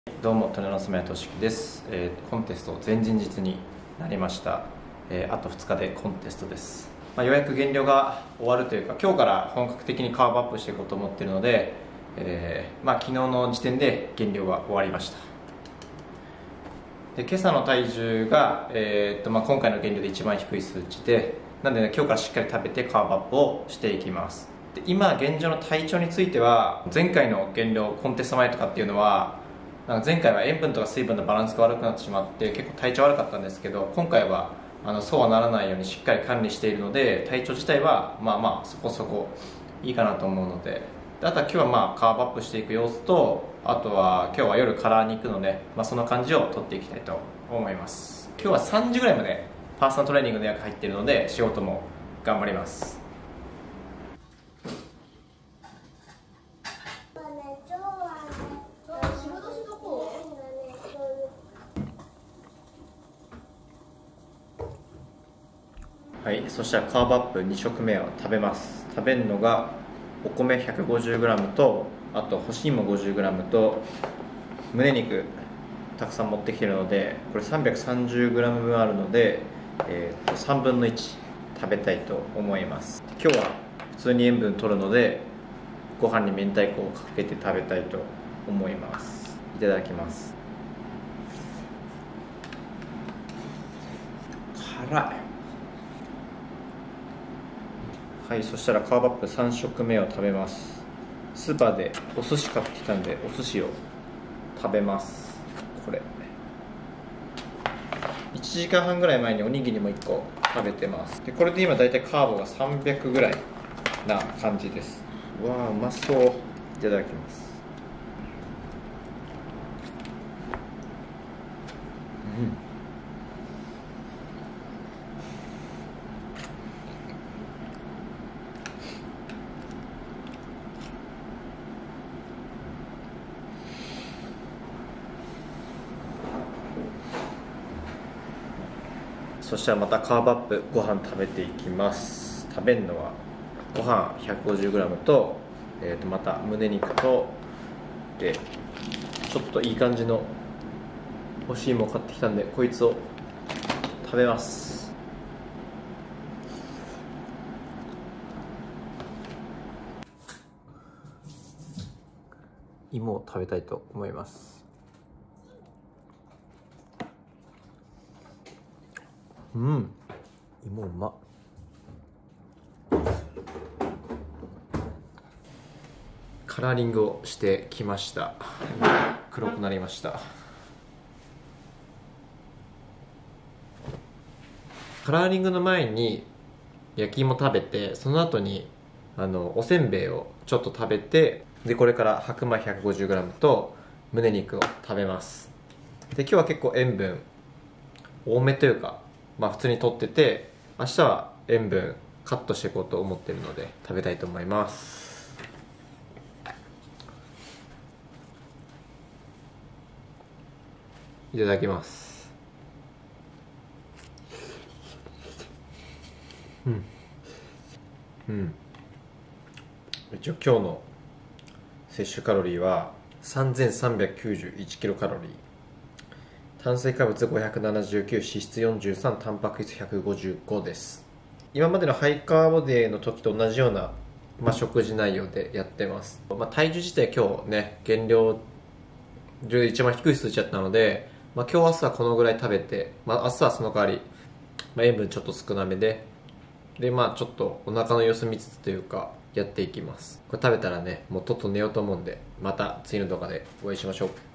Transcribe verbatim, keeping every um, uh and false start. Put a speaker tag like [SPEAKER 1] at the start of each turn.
[SPEAKER 1] どうも、種の染谷俊樹です、えー、コンテスト前々日になりました、えー、あとふつかでコンテストです、まあ、ようやく減量が終わるというか、今日から本格的にカーブアップしていこうと思っているので、えーまあ、昨日の時点で減量が終わりました。で今朝の体重が、えーっとまあ、今回の減量で一番低い数値で、なんで、ね、今日からしっかり食べてカーブアップをしていきます。で今現状の体調については、前回の減量コンテスト前とかっていうのはなんか前回は塩分とか水分のバランスが悪くなってしまって結構体調悪かったんですけど、今回はあのそうはならないようにしっかり管理しているので、体調自体はまあまあそこそこいいかなと思うので、であとは今日はまあカーブアップしていく様子と、あとは今日は夜カラーに行くので、まあ、その感じを取っていきたいと思います。今日はさんじぐらいまでパーソナルトレーニングの予約入っているので、仕事も頑張ります。はい、そしたらカーブアップに食目を食べます。食べるのがお米 ひゃくごじゅうグラム と、あと干し芋 ごじゅうグラム と胸肉たくさん持ってきているので、これ さんびゃくさんじゅうグラム 分あるので、えー、とさんぶんのいち食べたいと思います。今日は普通に塩分取るので、ご飯に明太子をかけて食べたいと思います。いただきます。辛い。はい、そしたらカーブアップさん食目を食べます。スーパーでお寿司買ってきたんで、お寿司を食べます。これいちじかんはんぐらい前におにぎりもいっこ食べてます。でこれで今だいたいカーボがさんびゃくぐらいな感じです。うわー、うまそう。いただきます。うん、そしたらまたカーブアップご飯食べていきます。食べるのはご飯 ひゃくごじゅうグラム と、えー、とまた胸肉と、でちょっといい感じの干し芋を買ってきたんで、こいつを食べます。芋を食べたいと思います。うん、芋うまっ。カラーリングをしてきました。黒くなりました。カラーリングの前に焼き芋食べて、その後にあのおせんべいをちょっと食べて、でこれから白米 ひゃくごじゅうグラム と胸肉を食べます。で今日は結構塩分多めというか、まあ普通にとってて、明日は塩分カットしていこうと思ってるので食べたいと思います。いただきます。うんうん一応今日の摂取カロリーはさんぜんさんびゃくきゅうじゅういちキロカロリー、炭水化物ごひゃくななじゅうきゅう、脂質よんじゅうさん、タンパク質ひゃくごじゅうごです。今までのハイカーボデーの時と同じような、まあ、食事内容でやってます。まあ、体重自体今日ね減量で一番低い数値だったので、まあ、今日明日はこのぐらい食べて、まあ、明日はその代わり、まあ、塩分ちょっと少なめで、でまあちょっとお腹の様子見つつというかやっていきます。これ食べたらねもうとっと寝ようと思うんで、また次の動画でお会いしましょう。